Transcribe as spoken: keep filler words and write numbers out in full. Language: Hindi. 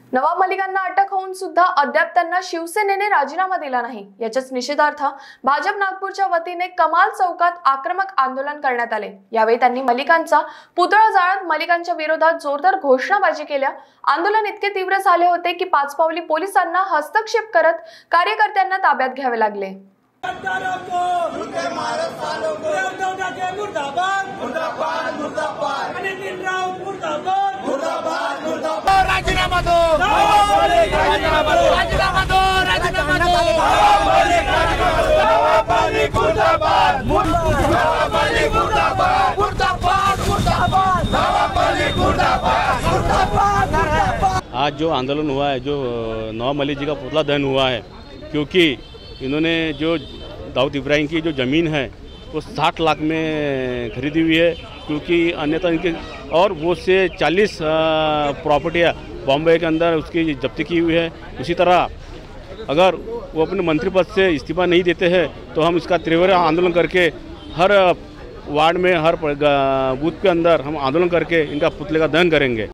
नवाब मलिकांना अटक होऊन सुद्धा अद्याप त्यांना शिवसेनेने राजीनामा दिला नाही। याच्याच निषेधार्थ भाजप नागपूरच्या वतीने कमाल चौकात आक्रमक आंदोलन करण्यात आले। यावेळी त्यांनी मलिकांचा पुतळा जाळत मलिकांच्या विरोधात जोरदार घोषणाबाजी केल्या। आंदोलन इतके तीव्र झाले होते की पाचपावली पोलिसांना हस्तक्षेप करत कार्यकर्त्यांना ताब्यात घ्यावे लागले। राजीनामा दो, राजीनामा दो, राजीनामा दो, राजीनामा दो, नवाब मलिक मुर्दाबाद, नवाब मलिक मुर्दाबाद, मुर्दाबाद, मुर्दाबाद, नवाब मलिक मुर्दाबाद, मुर्दाबाद। आज जो आंदोलन हुआ है, जो नवाब मलिक जी का पुतला दहन हुआ है, क्योंकि इन्होंने जो दाऊद इब्राहिम की जो ज़मीन है वो साठ लाख में खरीदी हुई है, क्योंकि अन्यथा इनके और वो से चालीस प्रॉपर्टियाँ बॉम्बे के अंदर उसकी जब्ती की हुई है। उसी तरह अगर वो अपने मंत्री पद से इस्तीफा नहीं देते हैं तो हम इसका तीव्र आंदोलन करके हर वार्ड में हर बूथ के अंदर हम आंदोलन करके इनका पुतले का दहन करेंगे।